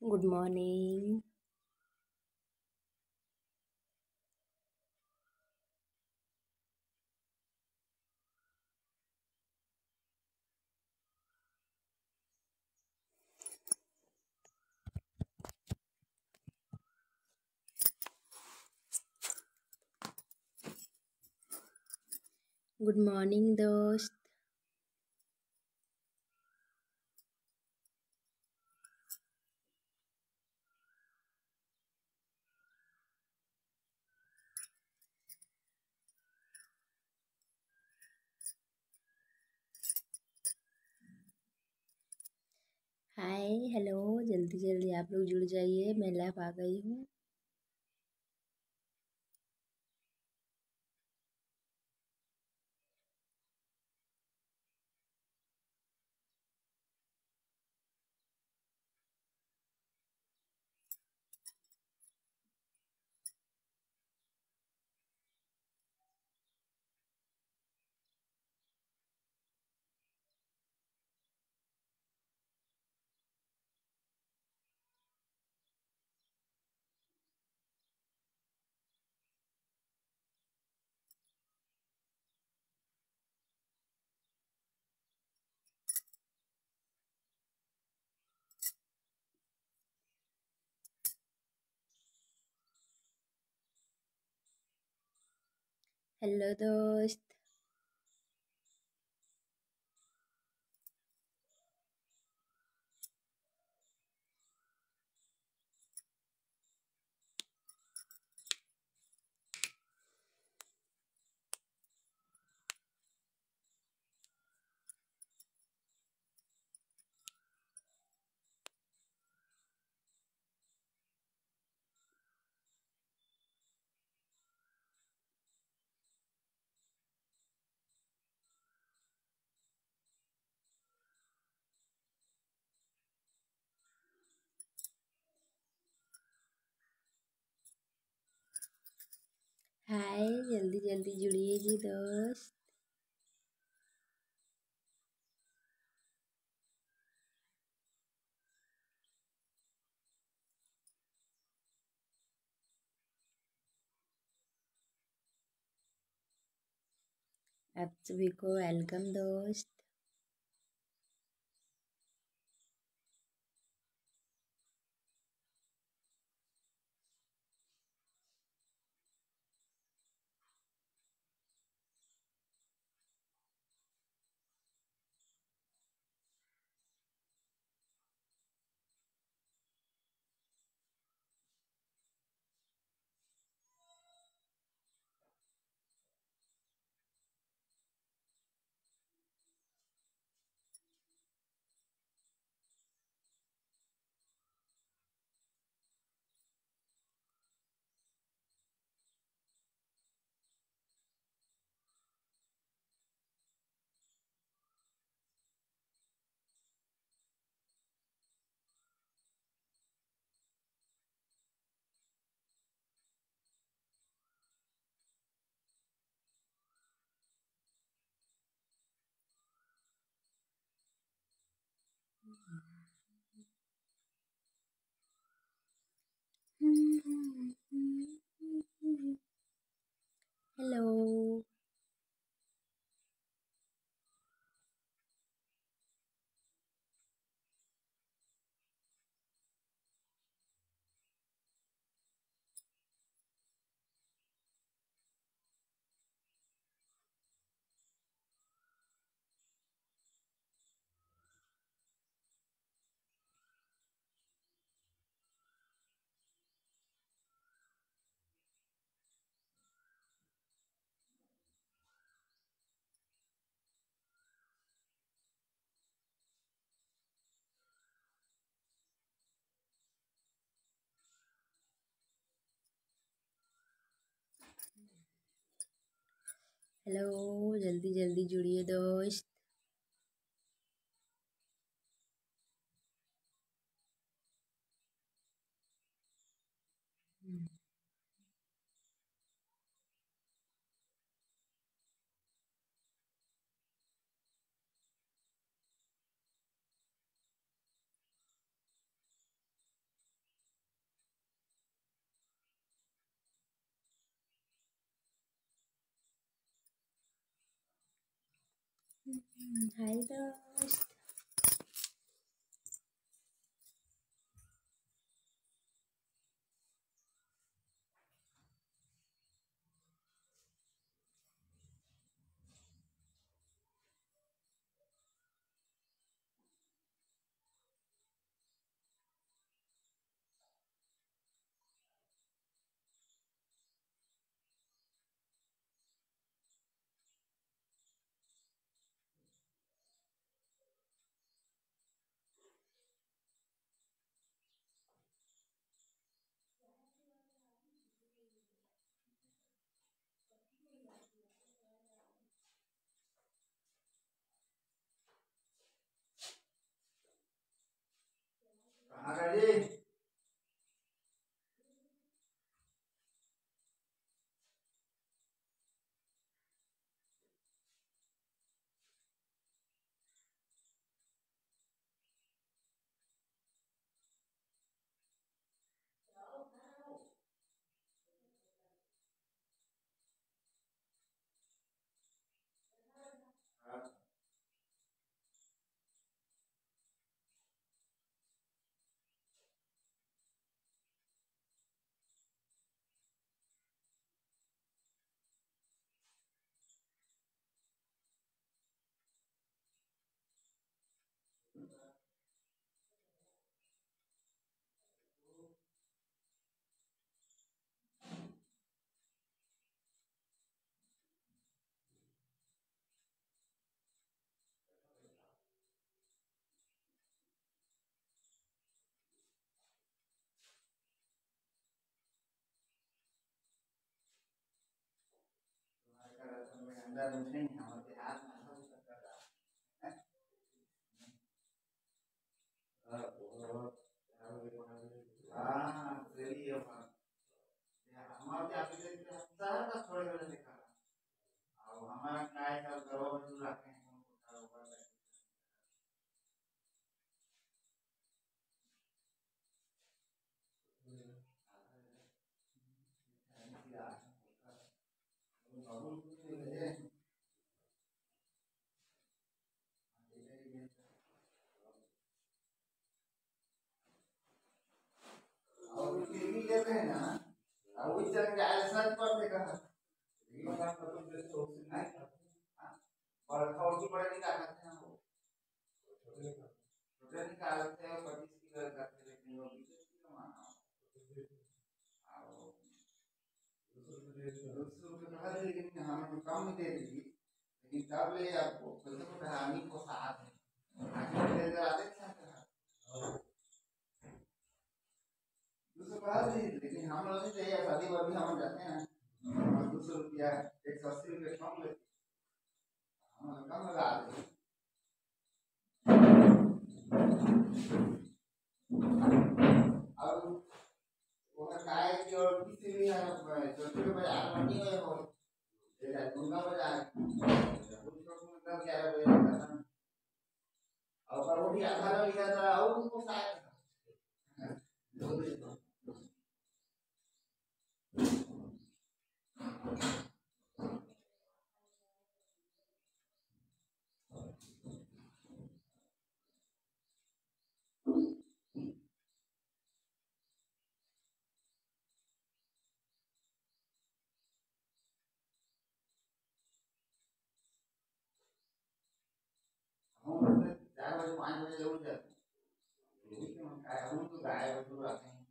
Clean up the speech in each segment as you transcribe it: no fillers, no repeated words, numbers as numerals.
Good morning. Good morning, दोस्त. Hi hello, जल्दी जल्दी आप लोग जुड़ जाइए, मैं लाइव आ गई हूँ. हेलो दोस्त. हाय, जल्दी जल्दी जुड़िए जी दोस्त. आप सभी को वेलकम दोस्त. हेलो. हेलो, जल्दी जल्दी जुड़िए दोस्त. हाय दोस्त। कहाँ गए? अंदर नहीं हमारे हाथ में सब कर रहा है। हाँ सही है बात। हमारे यहाँ पे देखते हैं शहर का थोड़े थोड़े देखा और हमारा काय का गवा बजू रखे हैं उनको कारोबार है। और फिर भी लेते हैं ना और वही चल के आए सच पर देखा ये बात तो जैसे हो सकता है और खाओ की बड़े निकाल सकते हैं वो छोटे निकाल सकते हैं 25 की करते हैं लेकिन वो 20 की कमाना और 200 रुपये कहा दे लेकिन हमें तो कम दे दी लेकिन तब ले आपको फिर तो कहानी को साथ है आगे ले जा आते क्या कहा 200 कहा दे लेकिन हम लोग नहीं चाहिए शादी वादी हम जाते हैं 200 रुपया 180 रुपये कम लेते हम कम लगा दे अब वो काय की और किसी भी छोटे बाजार मंडी में हो जैसे दुर्गा बाजार उस वक्त मतलब 11 बजे तक था और पर वो भी आधा लिया था और उनको शायद हम 4 बजे 5 बजे जरूर जाते हैं लेकिन हम काय हम तो गाय बछड़ू आते हैं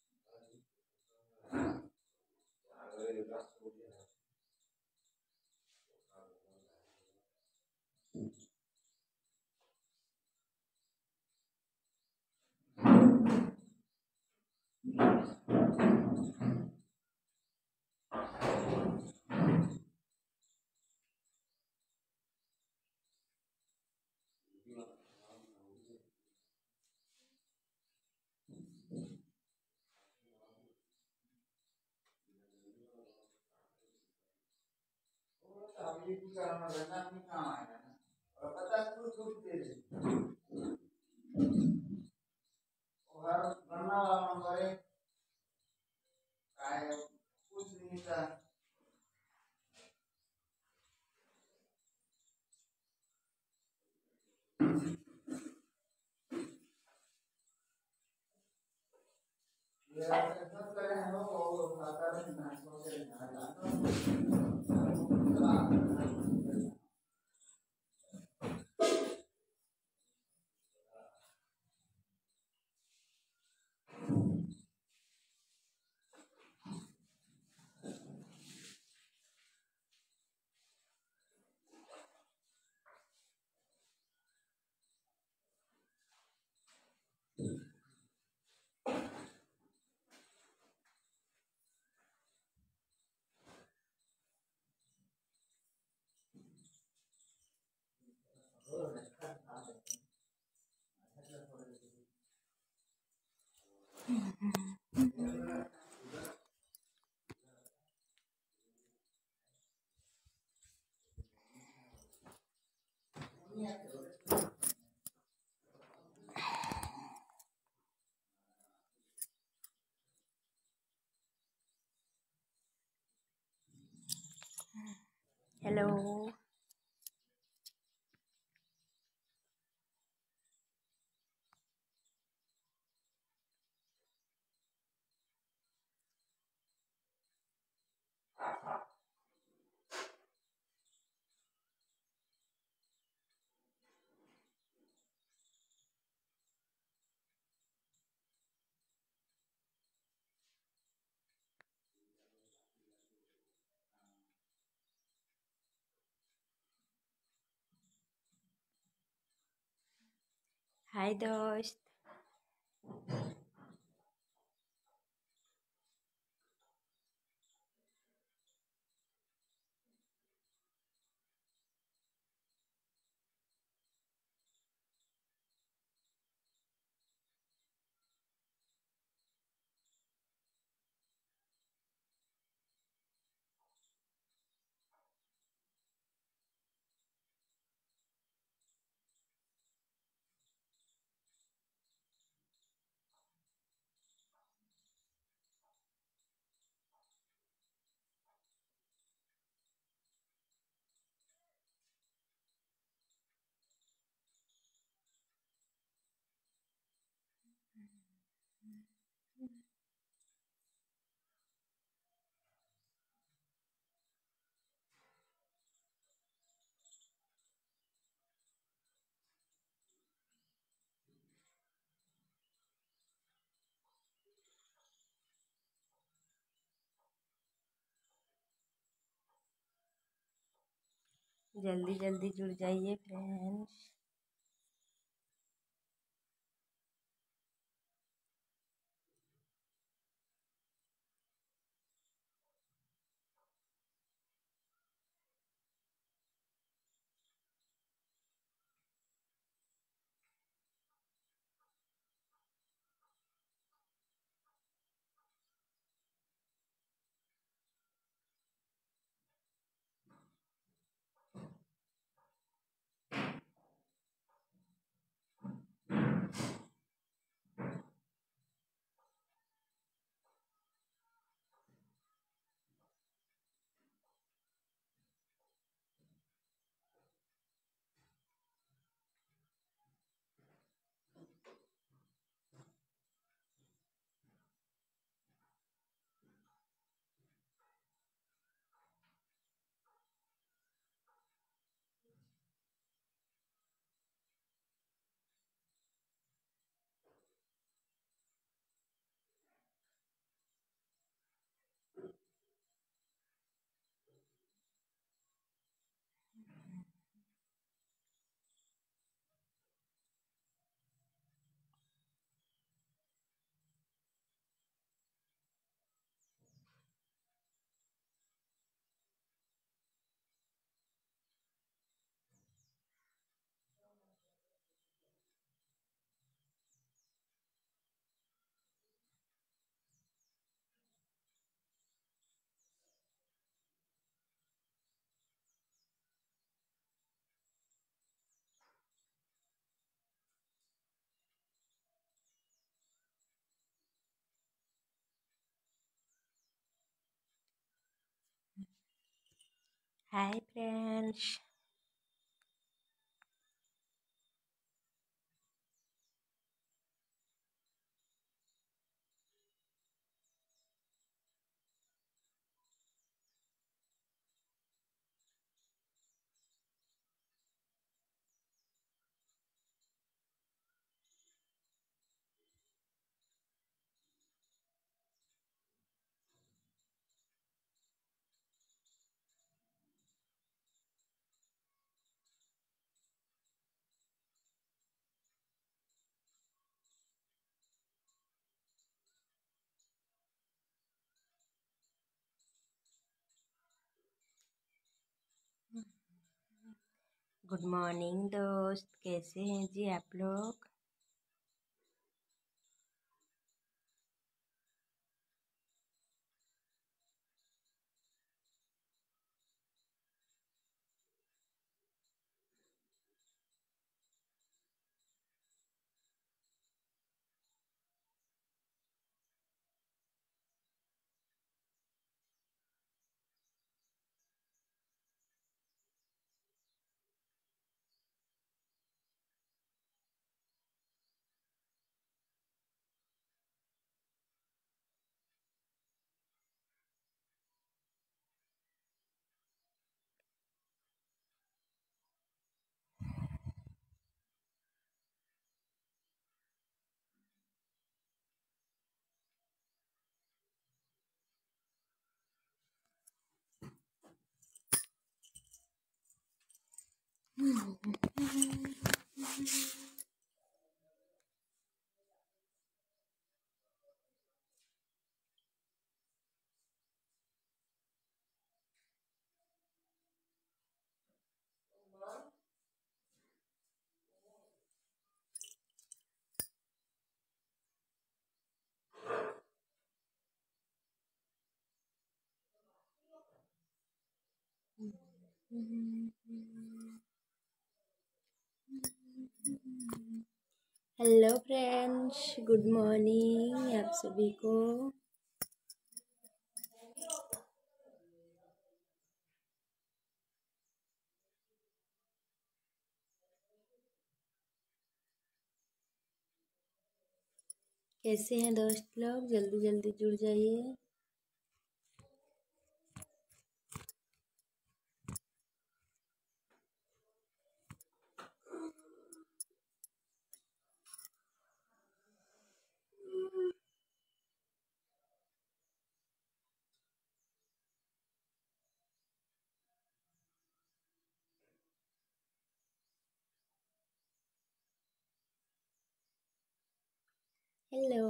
वो तो अभी भी करना रहना अपनी काम आएगा ना और 50 कुछ छूट दे दे और गन्ना वाला करे काय कुछ नहीं था हेलो। हाय दोस्त। जल्दी जल्दी जुड़ जाइए friends. Hi friends. Good morning दोस्त, कैसे हैं जी आप लोग। हेलो फ्रेंड्स, गुड मॉर्निंग आप सभी को। कैसे हैं दोस्त लोग? जल्दी जल्दी जुड़ जाइए। हेलो।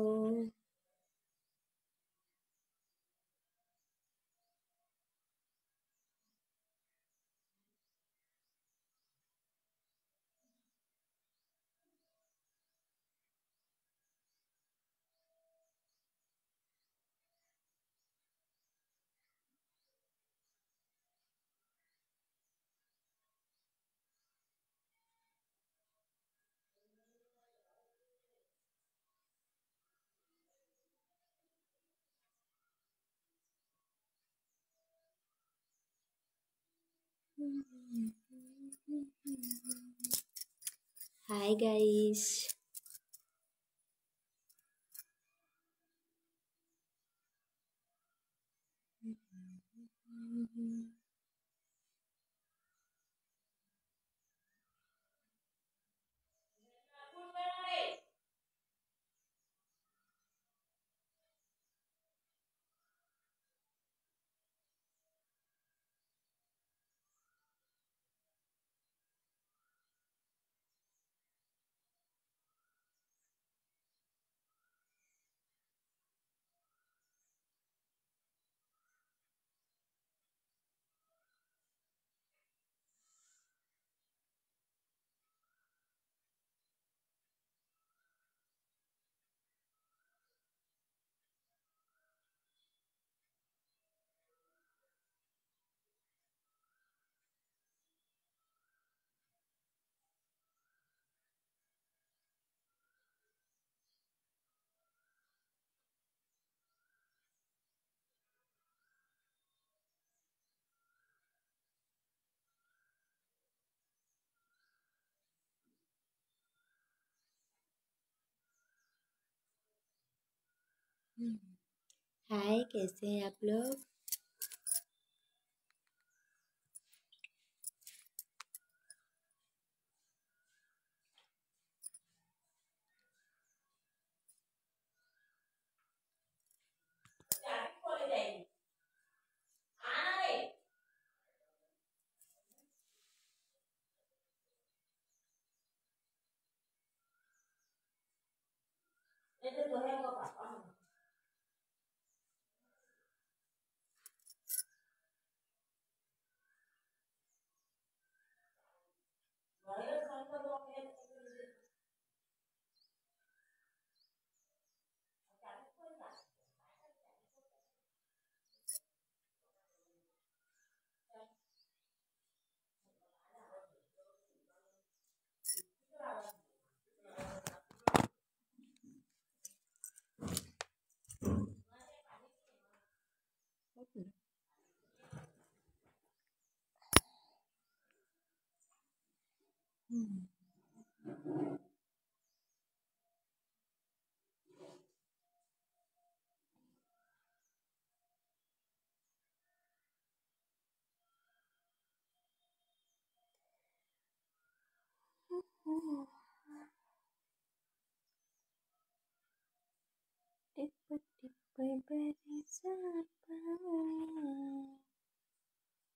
Hi guys. हाय, कैसे हैं आप लोग? टिप टिप बरसात पानी।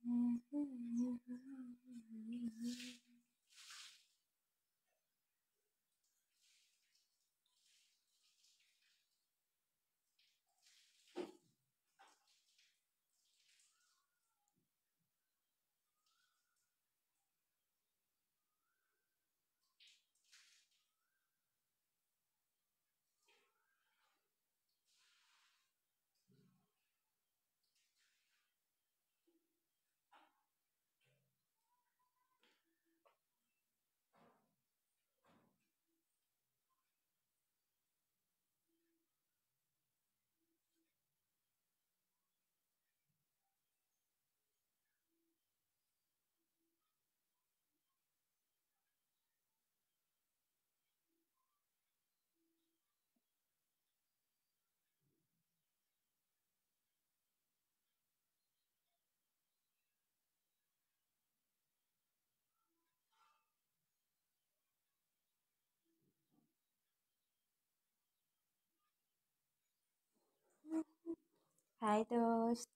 हाय दोस्त।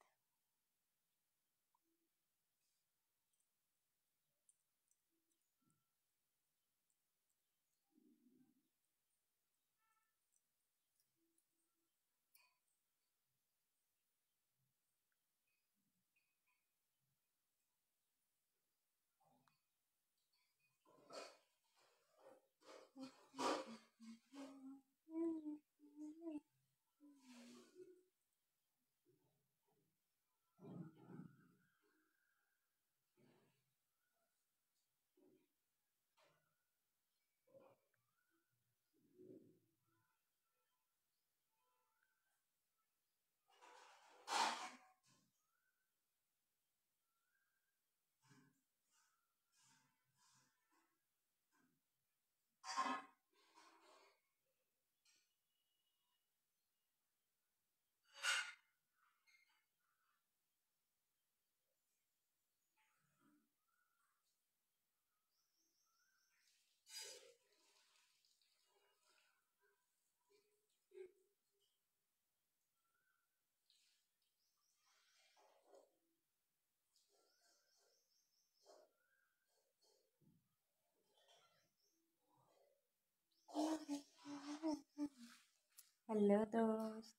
हेलो दोस्त।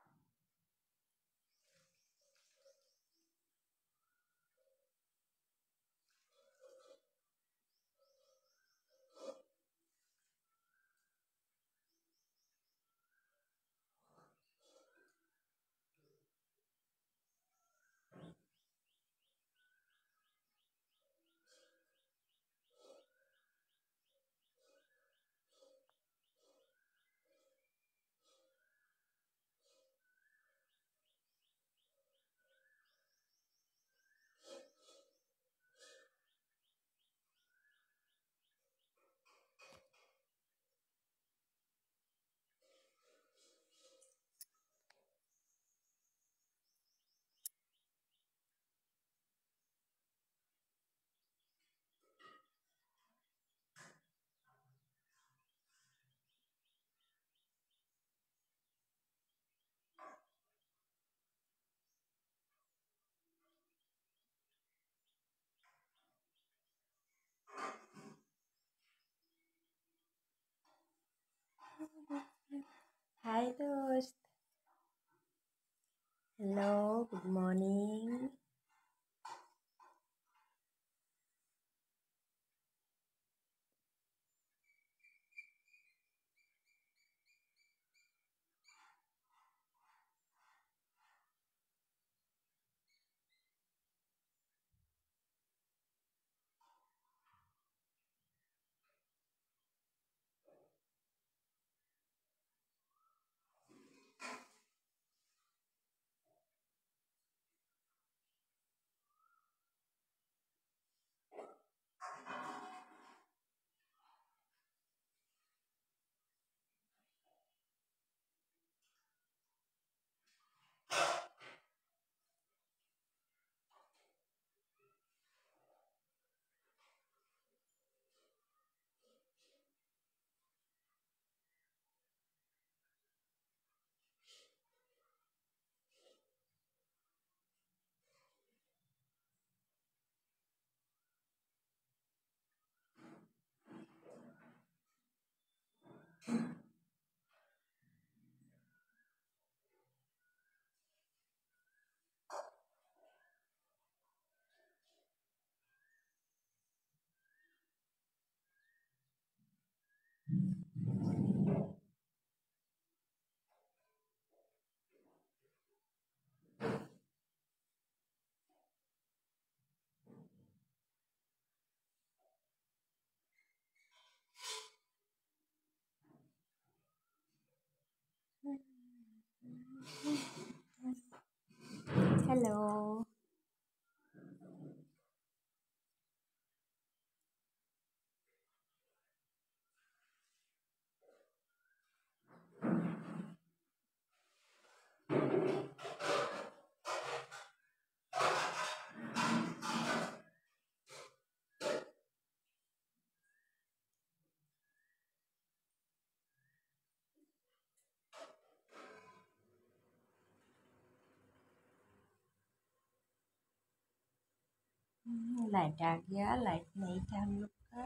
हाय दोस्त। Hello, good morning. Hello. Light आ गया, लाइट नहीं था हम लोग का।